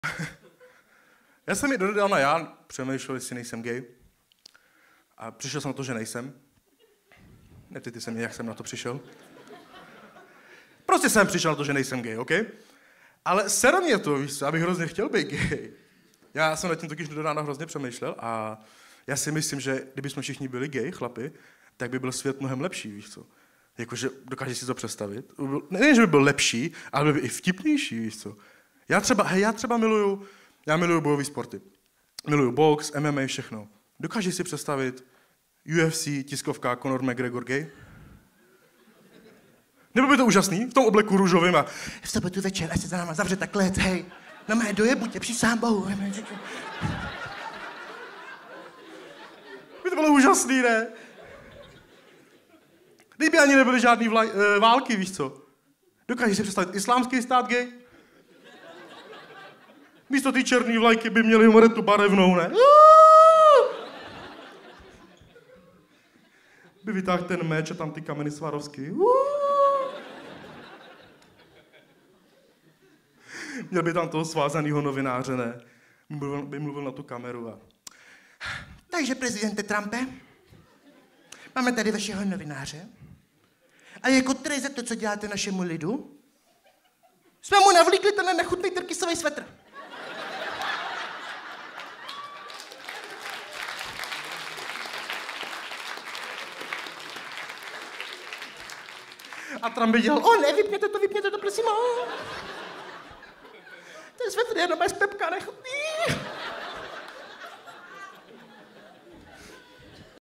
Já jsem ji dodal já přemýšlel, jestli nejsem gay. A přišel jsem na to, že nejsem. Neptejte se mě, jak jsem na to přišel. Prostě jsem přišel na to, že nejsem gay, OK? Ale sere mě to, víš co, abych hrozně chtěl být gay. Já jsem nad tím totiž do rána hrozně přemýšlel a já si myslím, že kdybychom všichni byli gay, chlapi, tak by byl svět mnohem lepší, víš co. Jakože dokážeš si to představit. Ne, že by byl lepší, ale by byl i vtipnější, víš co. Já třeba miluju bojové sporty. Miluju box, MMA, všechno. Dokážeš si představit UFC, tiskovka, Conor McGregor gay? Nebo by to úžasný? V tom obleku růžovým a v sobotu večer, až se za náma zavře takhle, hej, na mé dojebu tě, přísahám Bohu. By to bylo úžasný, ne? Kdyby ani nebyly žádný války, víš co? Dokážeš si představit islámský stát gay? Místo té černé vlajky by měli moretu barevnou, ne? By vytáhl ten meč a tam ty kameny Swarovski. Měl by tam toho svázanýho novináře, ne? By mluvil na tu kameru a... Takže, prezidente Trumpe, máme tady vašeho novináře a jako trest za to, co děláte našemu lidu, jsme mu navlíkli ten nechutný tyrkysový svetr. A Trump by dělal, vypněte to, prosím, Ten svetr je jenom bez Pepka nechutný.